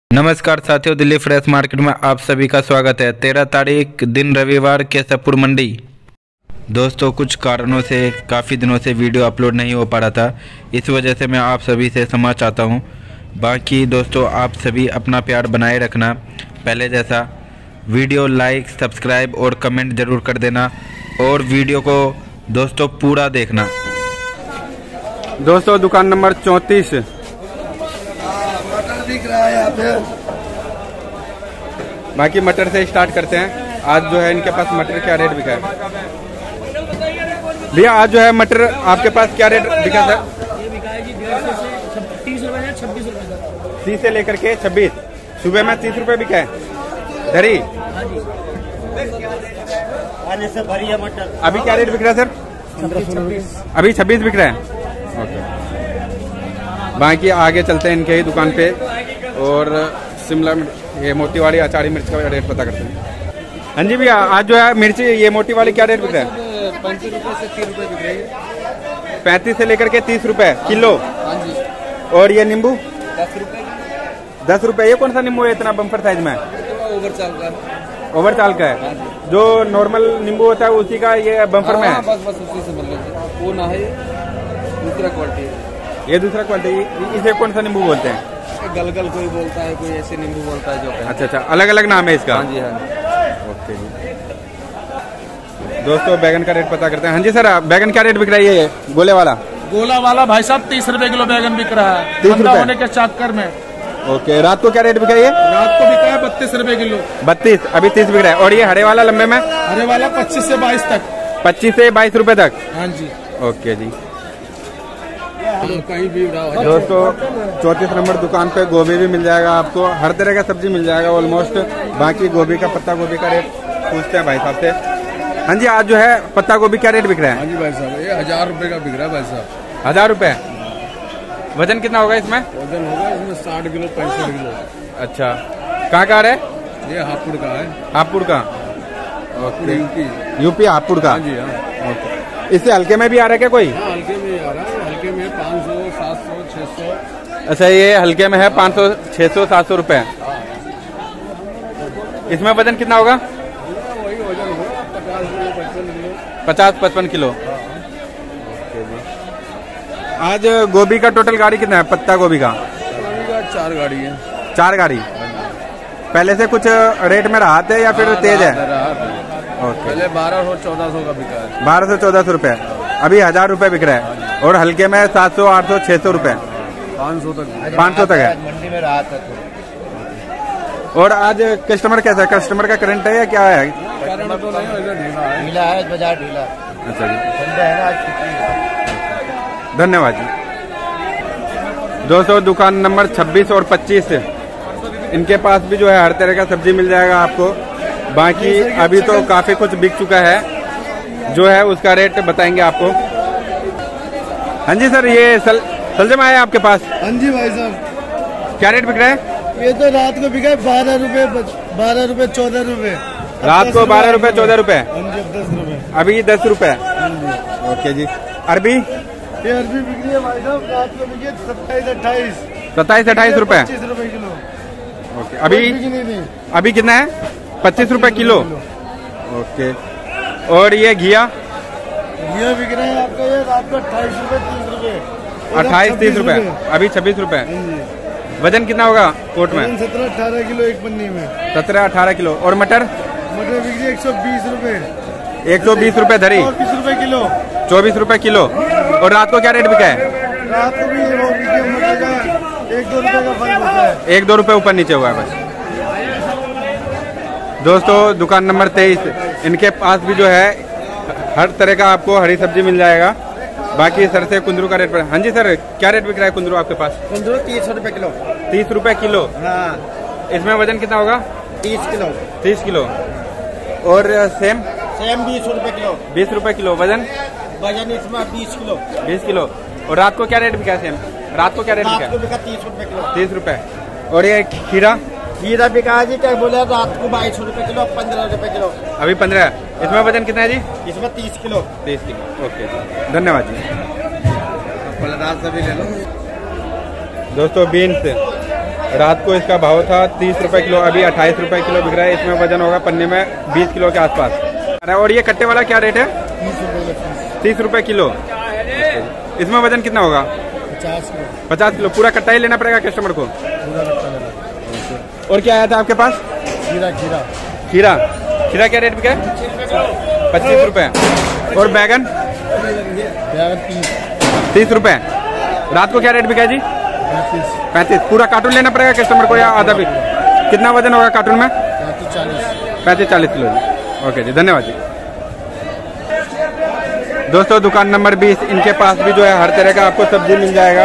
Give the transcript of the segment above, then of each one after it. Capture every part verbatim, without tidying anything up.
नमस्कार साथियों, Delhi fresh market में आप सभी का स्वागत है। तेरह तारीख दिन रविवार केशवपुर मंडी। दोस्तों, कुछ कारणों से काफ़ी दिनों से वीडियो अपलोड नहीं हो पा रहा था, इस वजह से मैं आप सभी से क्षमा चाहता हूं। बाकी दोस्तों, आप सभी अपना प्यार बनाए रखना, पहले जैसा। वीडियो लाइक, सब्सक्राइब और कमेंट ज़रूर कर देना और वीडियो को दोस्तों पूरा देखना। दोस्तों, दुकान नंबर चौंतीस दिख रहा है यहाँ पे। बाकी मटर से स्टार्ट करते हैं। आज जो है इनके पास मटर क्या रेट बिका है भैया? आज जो है मटर आपके पास क्या रेट बिका सर? ये बिका है जी तीस रुपए से छब्बीस रुपए। तीस से लेकर के छब्बीस। सुबह में तीस रुपए बिका है धरी। आने से भरी है मटर। अभी क्या रेट बिक रहा है सर? अभी छब्बीस बिक रहा है। ओके, बाकी आगे चलते हैं इनके ही दुकान पे और शिमला ये मोटी वाली अचारी मिर्च का रेट पता करते हैं। हाँ जी भैया, आज जो है मिर्ची ये मोटी वाली क्या रेट बिक रहा है? पैंतीस रुपए से तीस रुपए बिक रही है। पैंतीस से लेकर के तीस रुपए किलो। हाँ जी। और ये नींबू दस रुपए दस रुपए। ये कौन सा नींबू है इतना बम्पर साइज में? ओवर चाल का। ओवर चाल का है। जो नॉर्मल नींबू होता है उसी का ये बम्पर में है। बस बस उसी से मिल रहा है। वो ना है, दूसरा क्वालिटी है। ये दूसरा क्वालिटी। इसे कौन सा नींबू बोलते हैं? गलगल कोई बोलता है, कोई ऐसे नींबू बोलता है जो है। अच्छा अच्छा, अलग अलग नाम है इसका। हाँ जी हाँ। ओके जी। दोस्तों, बैगन का रेट पता करते हैं। हाँ जी सर, बैगन क्या रेट बिक रहा है ये गोले वाला? गोला वाला भाई साहब तीस रुपए किलो बैगन बिक रहा है, तीस ठंडा रुपए होने के चक्कर में। ओके, रात को क्या रेट बिका ये? रात को बिका है बत्तीस रुपए किलो। बत्तीस, अभी तीस बिक रहा है। और ये हरे वाला लंबे में? हरे वाला पच्चीस से बाईस तक। पच्चीस से बाईस रुपए तक। हाँ जी। ओके जी। कहीं भी उड़ाओ। दोस्तों, चौंतीस नंबर दुकान पे गोभी भी मिल जाएगा आपको, हर तरह का सब्जी मिल जाएगा ऑलमोस्ट। बाकी गोभी का पत्ता गोभी का रेट पूछते हैं भाई साहब से। हाँ जी, आज जो है पत्ता गोभी क्या रेट बिक रहा है? हाँ जी भाई साहब, ये हजार रुपए का बिक रहा है भाई साहब। हजार रुपए। वजन कितना होगा इसमें? वजन होगा इसमें साठ किलो पैंसठ किलो। अच्छा, कहाँ का है? ये हापुड़ का है। हापुड़ का। ओके, यूपी यूपी हापुड़ का। हाँ जी हाँ। ओके, इससे हल्के में भी आ रहा है क्या कोई? हाँ, हल्के में आ रहा है। हल्के में पाँच सौ सात सौ छः सौ। अच्छा, ये हल्के में है पाँच सौ छः सौ सात सौ रुपये। इसमें वजन कितना होगा? वही वजन होगा पचास किलो पचपन किलो। पचास पचपन किलो। आज गोभी का टोटल गाड़ी कितना है? पत्ता गोभी का गोभी का चार गाड़ी है। चार गाड़ी। पहले से कुछ रेट में राहत है या फिर तेज है? ओके, पहले बारह सौ चौदह सौ का बिका है। बारह सौ चौदह सौ रुपये। अभी हजार रुपये बिक रहा है। और हल्के में सात सौ आठ सौ छः सौ रुपये पाँच सौ तक पाँच सौ तक है मंडी में राहत है। और आज कस्टमर कैसा है? कस्टमर का करंट है या क्या है? कारण तो नहीं, वैसे ढीला है। ढीला है बाजार, ढीला। अच्छा जी, ठंडा है ना आज। धन्यवाद जी। दोस्तों, दुकान नंबर छब्बीस और पच्चीस, इनके पास भी जो है हर तरह का सब्जी मिल जाएगा आपको। बाकी अभी तो काफी कुछ बिक चुका है, जो है उसका रेट बताएंगे आपको। हाँ जी सर, ये सल, सलजम आया आपके पास? हाँ जी भाई साहब। क्या रेट बिक रहा है? ये तो रात को बिका है बारह रुपए बारह रुपए चौदह रुपए। रात को बारह रुपए चौदह रुपए। दस रुपए। अभी दस रुपए। ओके जी। अरबी? ये अरबी बिक रही है भाई साहब, रात को बिकी सत्ताईस अट्ठाईस सत्ताईस अट्ठाईस रुपए। पच्चीस रुपए किलो। ओके, अभी अभी कितना है? पच्चीस रुपए किलो। ओके, और ये घिया? ये बिक रहा है आपका, ये रात को अट्ठाईस रुपए तीस रुपए। अट्ठाईस तीस रुपए। अभी छब्बीस रुपए। वजन कितना होगा कोट में? सत्रह अठारह किलो एक पन्नी में। सत्रह अठारह किलो। और मटर? मटर बिक रही है एक सौ बीस रुपए। एक सौ बीस रुपए धरी। बीस रुपए किलो। चौबीस रुपए किलो। और रात को क्या रेट बिका है? रात को भी वो बिकी मटर का एक दो रुपए का फर्क होता है। एक दो रुपए ऊपर नीचे हुआ है बस। दोस्तों, दुकान नंबर तेईस, इनके पास भी जो है हर तरह का आपको हरी सब्जी मिल जाएगा। बाकी सर से कुंदरू का रेट पर। हाँ जी सर, क्या रेट बिक रहा है कुंदरू आपके पास? कुंदरू तीस रुपए किलो। तीस रुपए किलो। हाँ, इसमें वजन कितना होगा? तीस किलो। तीस किलो। और सेम? सेम बीस रुपए किलो। बीस रुपए किलो। वजन? वजन इसमें बीस किलो। बीस किलो। और रात को क्या रेट बिका है सेम? रात को क्या रेट बिका है? बिका तीस रुपए किलो। तीस रुपए। और ये खीरा? खीरा बिका जी क्या बोले रात को बाईस रुपए किलो, पंद्रह रुपए किलो। अभी पंद्रह। इसमें वजन कितना है जी? इसमें तीस किलो। तीस किलो। ओके, धन्यवाद जी। रात से भी ले लो। दोस्तों, बीन्स रात को इसका भाव था तीस रुपए किलो, अभी अट्ठाईस रुपए किलो बिक रहा है। इसमें वजन होगा पन्ने में बीस किलो के आसपास। और ये कट्टे वाला क्या रेट है? तीस रुपए किलो। इसमें वजन कितना होगा? पचास किलो। पचास किलो पूरा कट्टा ही लेना पड़ेगा कस्टमर को? पूरा कट्टा लेना। और क्या आया था आपके पास? खीरा। खीरा खीरा खीरा क्या रेट बिका है? पच्चीस रुपए। और बैगन? बैगन तीस तीस रुपए। रात को क्या रेट बिका है जी? पैंतीस। पैंतीस। पूरा कार्टून लेना पड़ेगा कस्टमर को या आधा भी? कितना वजन होगा कार्टून में? पैंतीस चालीस। पैंतीस चालीस किलो जी। ओके जी, धन्यवाद जी। दोस्तों दुकान नंबर बीस, इनके पास भी जो है हर तरह का आपको सब्जी मिल जाएगा।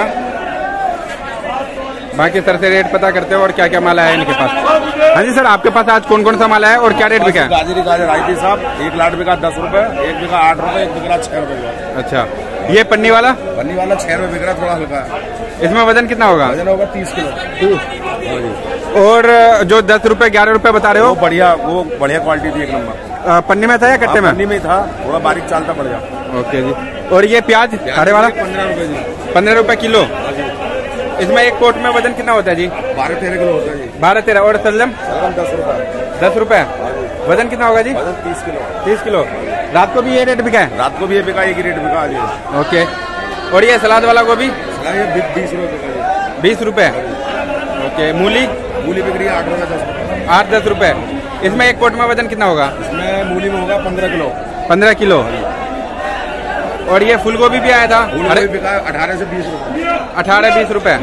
बाकी सर से रेट पता करते हैं और क्या क्या माल आया है इनके पास। हाँ जी सर, आपके पास आज कौन कौन सा माल आया है और क्या रेट बिका है? गाजरी गाजर आई थी साहब, एक लाट बिका दस रुपए, एक बिका आठ रुपए, एक बिका छह रुपए। अच्छा, ये पन्नी वाला? पन्नी वाला छह रुपए बिक रहा, थोड़ा हल्का। इसमें वजन कितना होगा? वजन होगा तीस किलो। और जो दस रुपए ग्यारह रुपए बता रहे हो? वो बढ़िया, वो बढ़िया क्वालिटी थी, एक नंबर। पन्नी में था या कट्टे में? पन्नी में था, थोड़ा बारीक चालता बढ़िया। ओके जी। और ये प्याज हरे वाला? पंद्रह रुपए जी। पंद्रह रुपए किलो। इसमें एक कोट में वजन कितना होता है जी? बारह तेरह किलो होता है जी। बारह तेरह। और सलजम? सलजम दस रुपए। दस रुपए। वजन कितना होगा जी? वजन तीस किलो। तीस किलो। रात को भी ये रेट बिका है? रात को भी ये बिका, एक ही रेट बिका जी। ओके। और ये सलाद वाला गोभी? बीस रुपए बिका। बीस रुपए। ओके। मूली? मूली बिक रही है आठ रुपए दस रुपए। आठ दस रुपए। इसमें एक कोट में वजन कितना होगा? इसमें मूली में होगा पंद्रह किलो। पंद्रह किलो। और ये फूल गोभी भी आया था? अरे बिका अठारह से बीस रुपए। अठारह बीस रुपए।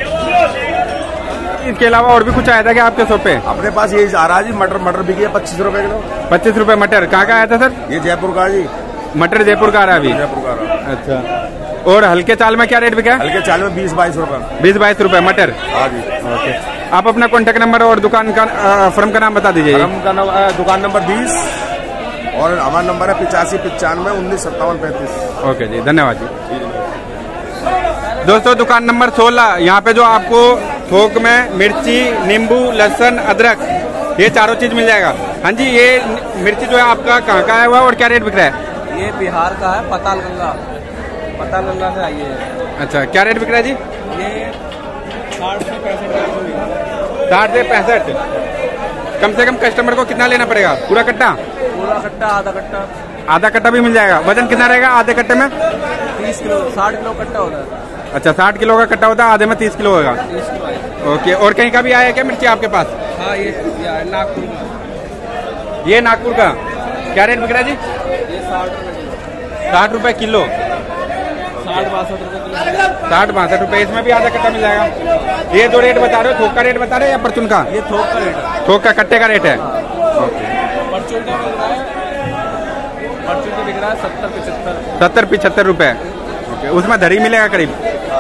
इसके अलावा और भी कुछ आया था क्या आपके शॉप पे? अपने पास यही आ रहा है जी, मटर। मटर बिकी है पच्चीस रुपए किलो। पच्चीस रुपए मटर। कहाँ का आया था सर? ये जयपुर का जी। मटर जयपुर का आ रहा है अभी? जयपुर का आ रहा है। अच्छा। और हल्के चाल में क्या रेट बिका है? हल्के चाल में बीस बाईस रुपए। बीस बाईस रुपए मटर। हाँ जी। ओके। आप अपना कॉन्टेक्ट नंबर और दुकान का फर्म का नाम बता दीजिए। फर्म का नाम दुकान नंबर बीस और हमारा नंबर है पिचासी पचानवे उन्नीस सत्तावन पैंतीस। ओके जी, धन्यवाद जी। दोस्तों दुकान नंबर सोलह, यहाँ पे जो आपको थोक में मिर्ची, नींबू, लहसुन, अदरक, ये चारों चीज मिल जाएगा। हाँ जी, ये मिर्ची जो है आपका कहाँ का आया हुआ और क्या रेट बिक रहा है? ये बिहार का है, पताल गंगा। पताल गंगा से आई है। अच्छा, क्या रेट बिक रहा है जी? ये साठ से पैंसठ। साठ से पैंसठ। कम से कम कस्टमर को कितना लेना पड़ेगा? पूरा कट्टा? पूरा कट्टा, आधा कट्टा। आधा कट्टा भी मिल जाएगा। वजन कितना रहेगा आधे कट्टे में? तीस किलो। साठ किलो कट्टा होता है। अच्छा, साठ किलो का कट्टा होता है, आधे में तीस किलो होगा। तीस किलो है। ओके। और कहीं का भी आया है क्या मिर्ची आपके पास? हाँ, ये नागपुर का। ये नागपुर का। क्या रेट बिक रहा है जी? ये साठ रुपए किलो। साठ रुपए किलो। साठ बासठ रुपए किलो। साठ बासठ रुपए। इसमें भी आधा कट्टा मिल जाएगा। ये जो रेट बता रहे हो, थोक का रेट बता रहे हो या परचून का? ये थोक का रेट है। थोक का कट्टे का रेट है। परचून का बिक रहा है, परचून का बिक रहा है सत्तर पिछहत्तर। सत्तर पिछहत्तर रुपए। ओके। उसमें धरी मिलेगा करीब?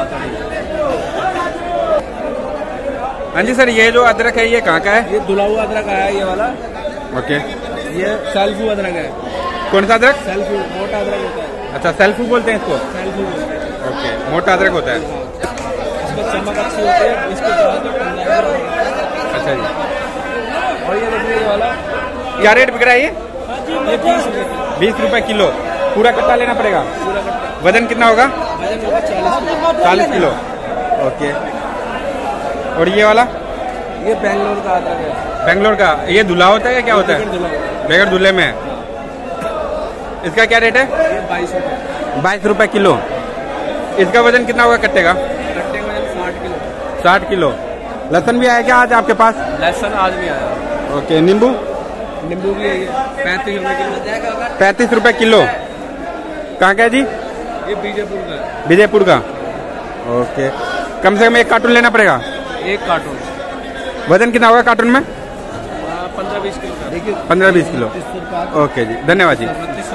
हाँ जी सर, ये जो अदरक है ये कहाँ का है? ये धुला हुआ अदरक आया है, ये वाला। ओके। ये सेल्फू अदरक है। कौन सा अदरक? सेल्फू, मोटा अदरक होता है। अच्छा, सेल्फू बोलते हैं इसको? सेल्फू बोलते हैं। ओके, मोटा अदरक होता है। इसको चमक अच्छी होती है, इसको अच्छा जी। और ये देखिए ये वाला, क्या रेट बिक रहा है ये? ये बीस रुपए। बीस रुपए किलो। पूरा कट्टा लेना पड़ेगा? पूरा कट्टा। वजन कितना होगा? वजन होगा चालीस चालीस किलो। ओके। और ये वाला? ये बेंगलोर का अदरक है। बेंगलोर का। ये धुला होता है या क्या होता है? बगैर धुले में। इसका क्या रेट है? ये बाईस रुपए। बाईस रुपए किलो। इसका वजन कितना होगा कट्टे का? कट्टे का वजन साठ किलो। साठ किलो। लहसुन भी आया क्या आज आपके पास? लहसुन आज भी आया। ओके। नींबू? नींबू भी है, पैंतीस रुपए किलो। पैंतीस रुपए किलो। कहाँ का है जी? ये बीजेपुर का है। विजयपुर का। ओके। कम से कम एक कार्टून लेना पड़ेगा? एक कार्टून। वजन कितना होगा कार्टून में? पंद्रह बीस किलो का। देखिए पंद्रह बीस किलो। ओके जी, धन्यवाद जी।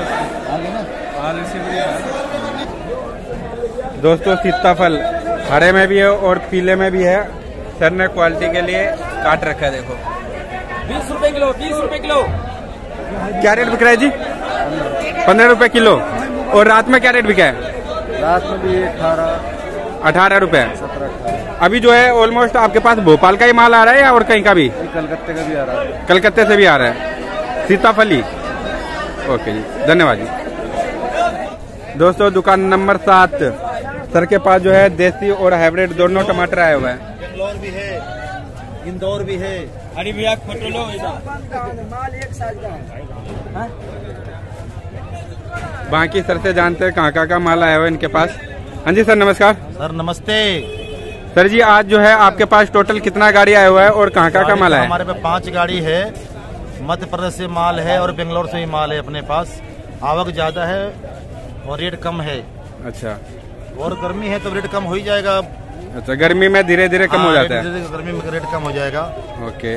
दोस्तों सीताफल हरे में भी है और पीले में भी है। सर ने क्वालिटी के लिए काट रखा है, देखो। बीस रुपए किलो। बीस रुपए किलो। क्या रेट बिक रहा है जी? पंद्रह रुपए किलो। और रात में क्या रेट बिका है? रात में भी अठारह अठारह रुपए। सत्रह। अभी जो है ऑलमोस्ट आपके पास भोपाल का ही माल आ रहा है या और कहीं का भी? कलकत्ते का भी आ रहा है। कलकत्ते से भी आ रहा है सीताफली। ओके जी, धन्यवाद जी। दोस्तों दुकान नंबर सात, सर के पास जो है देसी और हाइब्रिड दोनों टमाटर आए हुए हैं। बेंगलोर भी है। इंदौर भी है। अरे भैया फोटो लो माल एक साल का है। बाकी सर से जानते हैं कहाँ कहाँ का माल आया हुआ है इनके पास। हाँ जी सर नमस्कार। सर नमस्ते। सर जी आज जो है आपके पास टोटल कितना गाड़ी आया हुआ है और कहाँ कहाँ का माल है? हमारे पास पांच गाड़ी है, मध्य प्रदेश से माल है और बेंगलोर से भी माल है अपने पास। आवक ज्यादा है और रेट कम है। अच्छा, और गर्मी है तो रेट कम हो ही जाएगा। अच्छा गर्मी में धीरे धीरे कम हो जाता है। गर्मी में रेट कम हो जाएगा। ओके,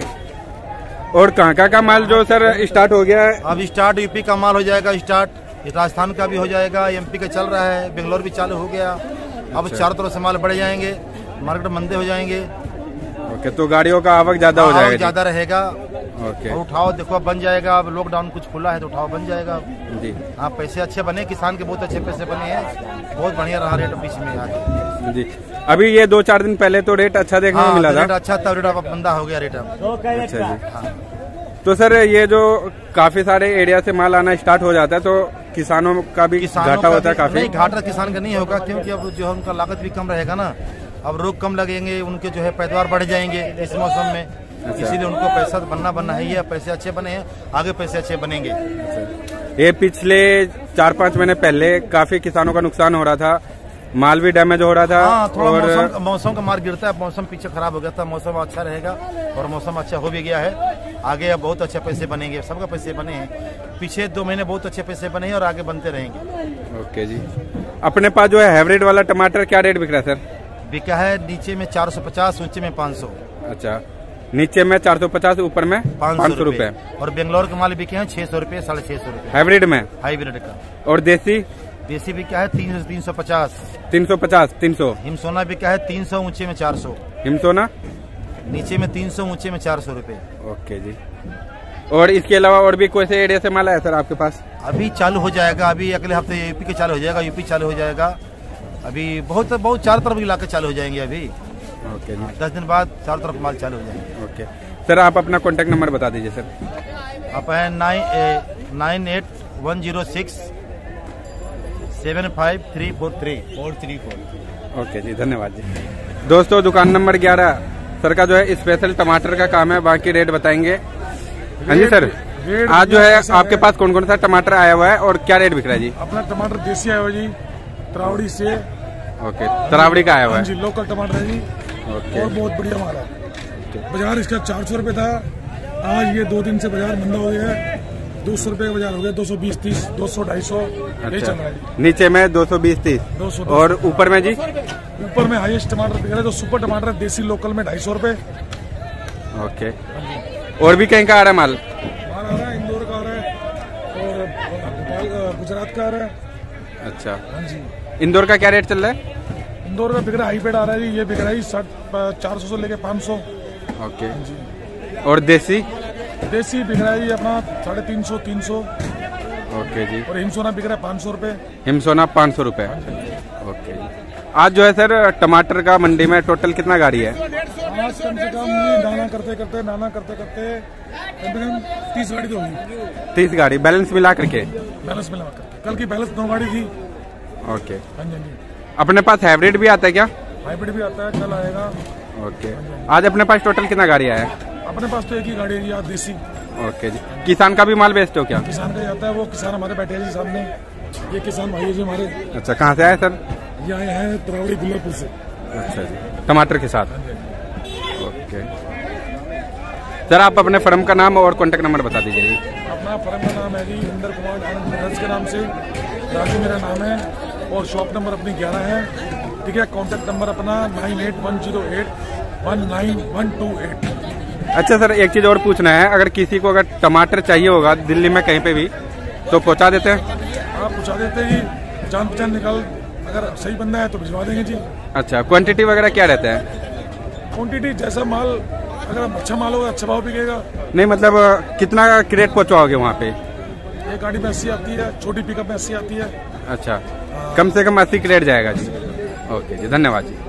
और कहाँ कहाँ का माल जो सर स्टार्ट हो गया है? अब स्टार्ट यूपी का माल हो जाएगा, स्टार्ट राजस्थान का भी हो जाएगा, एमपी का चल रहा है, बेंगलोर भी चालू हो गया। अब चारों तरफ से माल बढ़ जाएंगे, मार्केट मंदे हो जाएंगे। ओके, तो गाड़ियों का आवक ज्यादा हो जाएगा? ज्यादा रहेगा। ओके, और उठाओ देखो अब बन जाएगा। अब लॉकडाउन कुछ खुला है तो उठाओ बन जाएगा जी। हाँ, पैसे अच्छे बने, किसान के बहुत अच्छे पैसे बने हैं, बहुत बढ़िया रहा रेट बीच में आज जी। अभी ये दो चार दिन पहले तो रेट अच्छा देखने को मिला था। रेट अच्छा था, रेट अब बंदा हो गया रेट अब। अच्छा जी। तो सर ये जो काफी सारे एरिया से माल आना स्टार्ट हो जाता है तो किसानों का भी घाटा होता है काफी? नहीं, घाटा किसान का नहीं होगा, क्योंकि अब जो है उनका लागत भी कम रहेगा ना। अब रोग कम लगेंगे, उनके जो है पैदावार बढ़ जाएंगे इस मौसम में। अच्छा। इसीलिए उनको पैसा बनना बनना है, ये पैसे अच्छे बने हैं, आगे पैसे अच्छे बनेंगे। अच्छा। ये पिछले चार पाँच महीने पहले काफी किसानों का नुकसान हो रहा था, माल भी डैमेज हो रहा था। हाँ, थोड़ा और मौसम, मौसम का मार गिरता है, मौसम पीछे खराब हो गया था, मौसम अच्छा रहेगा और मौसम अच्छा हो भी गया है। आगे अब बहुत अच्छे पैसे बनेंगे, सबका पैसे बने हैं। पीछे दो महीने बहुत अच्छे पैसे बने हैं और आगे बनते रहेंगे। ओके जी। अपने पास जो है हाइब्रिड वाला टमाटर क्या रेट बिक रहा है सर? बिका है नीचे में चार सौ पचास, ऊंचे में पाँच सौ। अच्छा, नीचे में चार सौ पचास, ऊपर में पाँच सौ रूपये। और बेंगलोर के माल बिके हैं छह सौ रूपये, साढ़े छह सौ रूपये हाइब्रिड में। हाइब्रिड का। और देसी? देसी बिका है तीन तीन सौ पचास। तीन सौ पचास, तीन सौ। हिमसोना बिका है तीन सौ, ऊंचे में चार सौ। हिमसोना नीचे में तीन सौ, ऊंचे में चार सौ रूपये। ओके जी। और इसके अलावा और भी कोई से एरिया से माल है सर आपके पास? अभी चालू हो जाएगा, अभी अगले हफ्ते यूपी के चालू हो जाएगा, यूपी चालू हो जाएगा। अभी बहुत बहुत चारों तरफ इलाके चालू हो जाएंगे अभी। ओके जी। दस दिन बाद चारों तरफ माल चालू हो जाएंगे। ओके सर, आप अपना कॉन्टैक्ट नंबर बता दीजिए सर। आप है nine nine eight one zero six seven five three four three four three four. Okay जी, धन्यवाद जी। दोस्तों दुकान नंबर ग्यारह सर का जो है स्पेशल टमाटर का काम है, बाकी रेट बताएंगे। हाँ जी सर, आज जो है आपके पास कौन कौन सा टमाटर आया हुआ है और क्या रेट बिक रहा है जी? अपना टमाटर देसी आया हुआ जी, तरावड़ी से। ओके, तरावड़ी का आया हुआ है जी, लोकल टमाटर है जी। ओके, और बहुत बढ़िया माल है। बाजार इसका चार सौ रूपये था, आज ये दो दिन से बाजार मंदा हो गया है, दो सौ रूपये का बाजार हो गया, दो सौ बीस तीस, दो सौ ढाई सौ ये चल रहा है। नीचे में दो सौ बीस तीस, दो सौ और ऊपर में जी? ऊपर में हाईएस्ट टमाटर बिक रहा है, जो सुपर टमाटर है देसी लोकल में ढाई सौ रूपये। ओके, और भी कहीं का आ रहा है माल? माल आ रहा है, इंदौर का आ रहा है और गुजरात का आ रहा है। अच्छा, हाँ जी। इंदौर का क्या रेट चल रहा है? इंदौर का बिक रहा है हाईपेड आ रहा है जी, ये बिक रहा है साठ चार सौ से लेके पाँच सौ। ओके, और देसी? देसी बिक रहा है जी अपना साढ़े तीन सौ तीन सौ। ओके जी। और हिमसोना बिक रहा है पाँच सौ रूपये। हिमसोना पाँच सौ रूपये। ओके जी। आज जो है सर टमाटर का मंडी में टोटल कितना गाड़ी है? आज कम से कम ये नाना करते करते नाना करते करते कम से कम तीस गाड़ी तो होगी। तीस गाड़ी बैलेंस मिला करके? बैलेंस मिला करके। कल की बैलेंस नौ गाड़ी थी। ओके। हाँ जी, हाँ जी। अपने पास हाइब्रिड भी आता है क्या? हाइब्रिड भी आता है, कल आएगा। ओके, आज अपने पास टोटल कितना गाड़ी आया है? अपने पास तो एक ही गाड़ी है जी आज देसी। ओके जी। किसान का भी माल बेचते हो क्या? किसान का जाता है, वो किसान हमारे बैठे हैं जी सामने, ये किसान भाई जी हमारे। अच्छा, कहाँ से आए सर? ये आए हैं तरावड़ी गुल्लरपुर से। अच्छा जी, टमाटर के साथ। ओके सर, आप अपने फर्म का नाम और कॉन्टेक्ट नंबर बता दीजिए जी। अपना फर्म का नाम है जी इंदर कुमार आनंद मिनरल्स के नाम से, राजू मेरा नाम है, और शॉप नंबर अपनी ग्यारह है, ठीक है। कॉन्टेक्ट नंबर अपना nine eight one zero eight one nine one two eight. अच्छा सर, एक चीज़ और पूछना है, अगर किसी को अगर टमाटर चाहिए होगा दिल्ली में कहीं पे भी तो पहुंचा देते हैं? आप पहुंचा देते हैं जी, जान पहचान निकाल, अगर सही बंदा है तो भिजवा देंगे जी। अच्छा, क्वांटिटी वगैरह क्या रहता है? क्वांटिटी जैसा माल, अगर अच्छा माल होगा अच्छा भाव बिकेगा। नहीं मतलब कितना क्रेट पहुंचवाओगे वहाँ पे? एक गाड़ी में अस्सी आती है, छोटी पिकअप में अस्सी आती है। अच्छा, कम से कम अस्सी क्रेट जाएगा जी। ओके जी, धन्यवाद जी।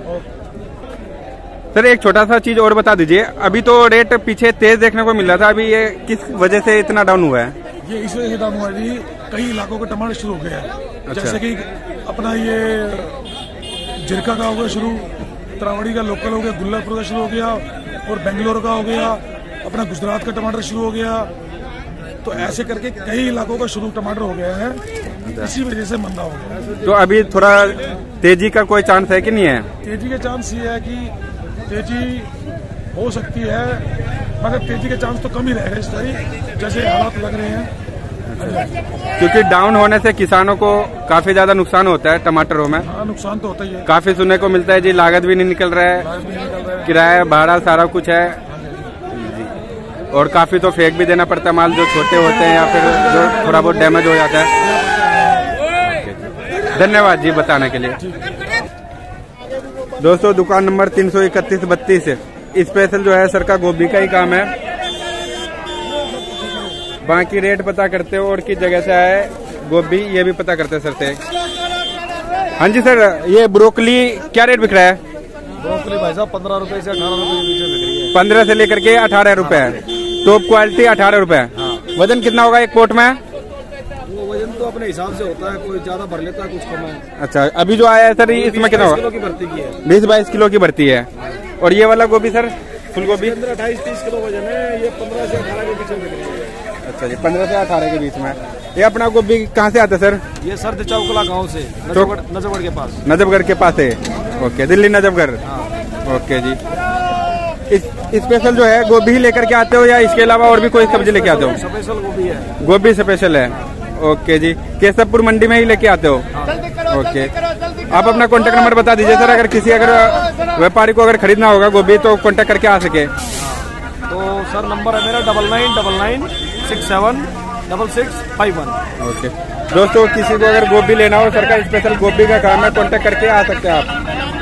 सर एक छोटा सा चीज और बता दीजिए, अभी तो रेट पीछे तेज देखने को मिल रहा था, अभी ये किस वजह से इतना डाउन हुआ है? ये इस वजह से डाउन हुआ जी, कई इलाकों का टमाटर शुरू हो गया है। अच्छा। जैसे कि अपना ये जिरका का हो गया शुरू, तरावड़ी का लोकल हो गया, गुल्लरपुर का शुरू हो गया, और बेंगलोर का हो गया, अपना गुजरात का टमाटर शुरू हो गया। तो ऐसे करके कई इलाकों का शुरू टमाटर हो गया है, इसी वजह से मंदा हो गया। तो अभी थोड़ा तेजी का कोई चांस है कि नहीं है? तेजी के चांस ये है कि तेजी हो सकती है, मगर तेजी के चांस तो कम ही रहेगा इस तरह जैसे हालात लग रहे हैं। क्योंकि डाउन होने से किसानों को काफी ज्यादा नुकसान होता है टमाटरों में। हाँ, नुकसान तो होता ही है। काफी सुनने को मिलता है जी, लागत भी नहीं निकल रहा है, किराया भाड़ा सारा कुछ है जी, और काफी तो फेंक भी देना पड़ता है माल जो छोटे होते हैं या फिर जो थोड़ा बहुत डैमेज हो जाता है। धन्यवाद जी बताने के लिए। दोस्तों दुकान नंबर तीन सौ इकतीस बत्तीस स्पेशल जो है सर का गोभी का ही काम है। बाकी रेट पता करते हो और किस जगह से आए गोभी ये भी पता करते सर से। हाँ जी सर, ये ब्रोकली क्या रेट बिक रहा है? ब्रोकली भाई साहब पंद्रह रुपए से अठारह रुपए के बीच में बिक रही है। पंद्रह से लेकर के अठारह रुपए टॉप क्वालिटी अठारह रुपए। वजन कितना होगा एक पोट में? वो वजन तो अपने हिसाब से होता है, कोई ज्यादा भर लेता है कुछ कम है। अच्छा, अभी जो आया है सर इसमें कितना होगा? की भर्ती की है, बीस बाईस किलो की भर्ती है। और ये वाला गोभी सर फूल गोभी अट्ठाईस तीस किलो वजन है, ये पंद्रह से अठारह के बीच में बिक रही है। अच्छा जी, पंद्रह से अठारह के बीच में। ये अपना गोभी कहाँ से आता है सर? ये सर्द चौकला गांव से, नजफगढ़ नजफगढ़ के पास। नजफगढ़ के पास है, ओके, दिल्ली नजफगढ़। ओके जी, इस स्पेशल जो है गोभी ही लेकर के आते हो या इसके अलावा और भी कोई सब्जी लेके आते हो? स्पेशल गोभी है। गोभी स्पेशल है, ओके जी। केशवपुर मंडी में ही लेके आते हो? ओके, आप अपना कॉन्टेक्ट नंबर बता दीजिए सर, अगर किसी अगर व्यापारी को अगर खरीदना होगा गोभी तो कॉन्टेक्ट करके आ सके। तो सर नंबर है मेरा double nine double nine six seven double six five one. Okay दोस्तों, किसी को अगर गोभी लेना हो सर का स्पेशल गोभी का काम है, कॉन्टेक्ट करके आ सकते हैं आप।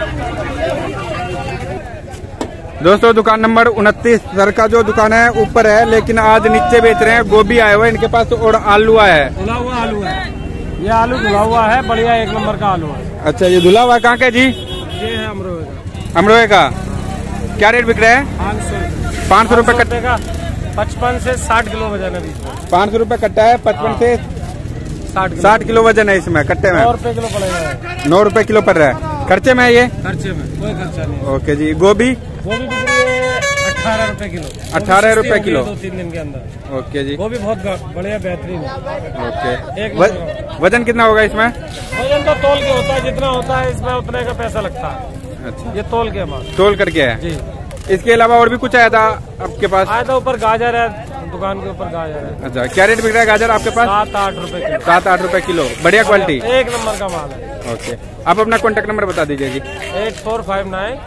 दोस्तों दुकान नंबर उनतीस सर का जो दुकान है ऊपर है, लेकिन आज नीचे बेच रहे हैं। गोभी आए हुए इनके पास और आलू आया है। धुला हुआ आलू है, ये आलू धुला हुआ है, बढ़िया एक नंबर का आलू है। अच्छा, ये धुला हुआ कहाँ का जी? ये है अमरोहे का। अमरोहे का क्या रेट बिक रहा है? पाँच सौ पाँच सौ रुपए कट्टे का, पचपन से साठ किलो वजन है। पाँच सौ रुपए कट्टा है, पचपन से साठ साठ किलो वजन है इसमें कट्टे में। नौ रुपए किलो पड़ेगा। नौ रुपए किलो पड़ रहा है। खर्चे में है ये? खर्चे में कोई खर्चा नहीं। ओके जी। गोभी गोभी बिक रही है अठारह रुपए किलो। अठारह रुपए किलो दो तीन दिन के अंदर। ओके जी। गोभी बहुत बढ़िया बेहतरीन है। ओके, एक व, वजन कितना होगा इसमें? वजन तो तोल के होता है, जितना होता है इसमें उतने का पैसा लगता है। अच्छा, ये तोल के बाद तोल करके है जी। इसके अलावा और भी कुछ आया था आपके पास? आया था ऊपर गाजर है, दुकान के ऊपर गाजर है। अच्छा, क्या रेट बिक रहा है गाजर आपके पास? सात आठ रुपए किलो। सात आठ रुपए किलो, बढ़िया क्वालिटी, एक नंबर का माल है। ओके, आप अपना कॉन्टेक्ट नंबर बता दीजिए जी। Eight four five nine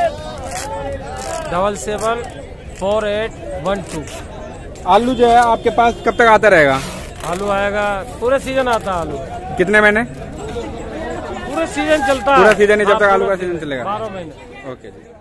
double seven four eight one two. आलू जो है आपके पास कब तक आता रहेगा? आलू आएगा पूरे सीजन आता है। आलू कितने महीने? पूरे सीजन चलता है, पूरा सीजन ही, जब तक आलू का सीजन चलेगा। बारह महीने। ओके जी।